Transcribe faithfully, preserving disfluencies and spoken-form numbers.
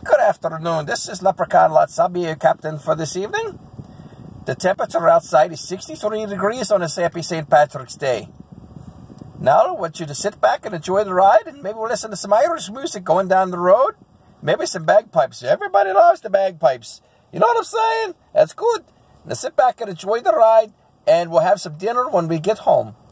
Good afternoon. This is Leprechaun Lutz. I'll be your captain for this evening. The temperature outside is sixty-three degrees on this happy Saint Patrick's Day. Now, I want you to sit back and enjoy the ride, and maybe we'll listen to some Irish music going down the road. Maybe some bagpipes. Everybody loves the bagpipes. You know what I'm saying? That's good. Now sit back and enjoy the ride, and we'll have some dinner when we get home.